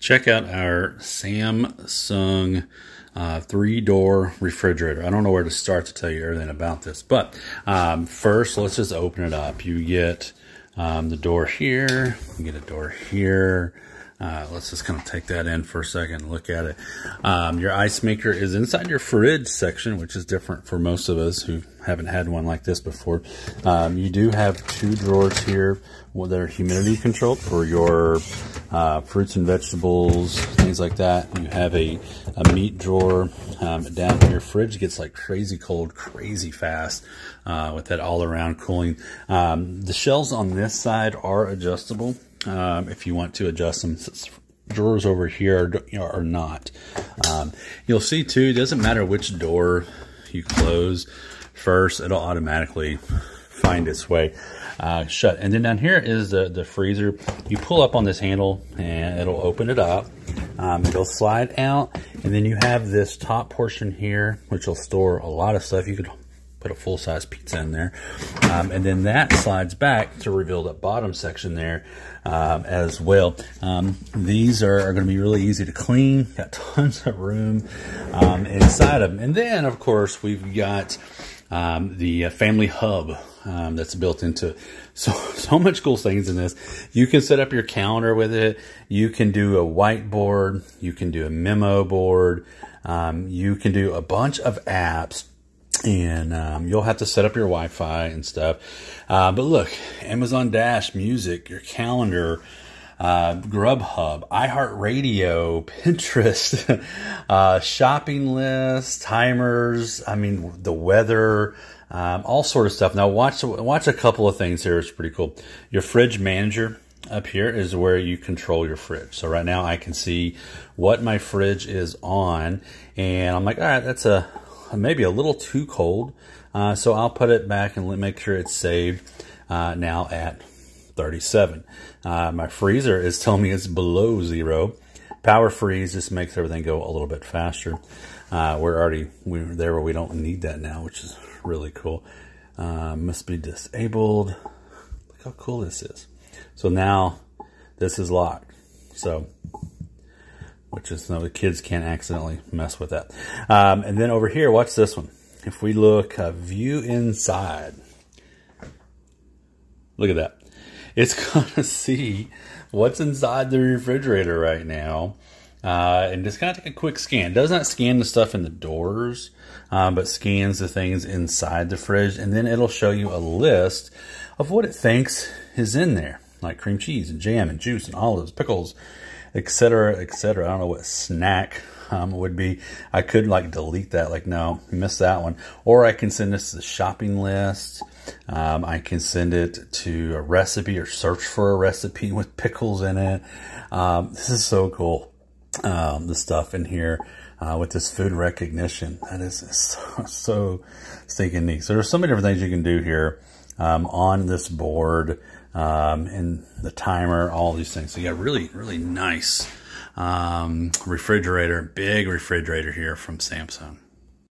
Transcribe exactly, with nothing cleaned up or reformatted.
Check out our Samsung uh, three-door refrigerator. I don't know where to start to tell you everything about this, but um, first, let's just open it up. You get um, the door here, you get a door here. Uh, let's just kind of take that in for a second and look at it. Um, your ice maker is inside your fridge section, which is different for most of us who haven't had one like this before. Um, you do have two drawers here that are humidity controlled for your uh, fruits and vegetables, things like that. You have a, a meat drawer um, down here. Your fridge gets like crazy cold, crazy fast uh, with that all-around cooling. Um, the shelves on this side are adjustable. Um, if you want to adjust them, drawers over here are, are not. Um, you'll see too, it doesn't matter which door you close first, it'll automatically find its way uh, shut. And then down here is the, the freezer. You pull up on this handle and it'll open it up. Um, it'll slide out, and then you have this top portion here, which will store a lot of stuff. You could put a full-size pizza in there. Um, and then that slides back to reveal that bottom section there um, as well. Um, these are, are going to be really easy to clean. Got tons of room um, inside of them. And then, of course, we've got um, the uh, family hub um, that's built into it. So, so much cool things in this. You can set up your calendar with it. You can do a whiteboard. You can do a memo board. Um, you can do a bunch of apps. And um, you'll have to set up your Wi-Fi and stuff. Uh, but look, Amazon Dash, music, your calendar, uh, Grubhub, iHeartRadio, Pinterest, uh, shopping lists, timers, I mean, the weather, um, all sort of stuff. Now watch, watch a couple of things here. It's pretty cool. Your fridge manager up here is where you control your fridge. So right now I can see what my fridge is on. And I'm like, all right, that's a... maybe a little too cold, uh, so I'll put it back and make sure it's saved uh, now at thirty-seven. Uh, my freezer is telling me it's below zero. Power freeze just makes everything go a little bit faster. Uh, we're already we're there where we don't need that now, which is really cool. Uh, must be disabled. Look how cool this is. So now this is locked. So. Which is, no, the kids can't accidentally mess with that. Um, and then over here, watch this one. If we look, uh, view inside. Look at that. It's going to see what's inside the refrigerator right now. Uh, and just kind of take a quick scan. It does not scan the stuff in the doors, um, but scans the things inside the fridge. And then it'll show you a list of what it thinks is in there. Like cream cheese and jam and juice and olives, pickles, etc, et cetera. I don't know what snack um, would be. I could like delete that, like no, missed that one. Or I can send this to the shopping list. Um, I can send it to a recipe or search for a recipe with pickles in it. Um, this is so cool. Um, the stuff in here uh, with this food recognition. That is so, so stinking neat. So there's so many different things you can do here um, on this board. Um, and the timer, all these things. So you got really, really nice um, refrigerator, big refrigerator here from Samsung.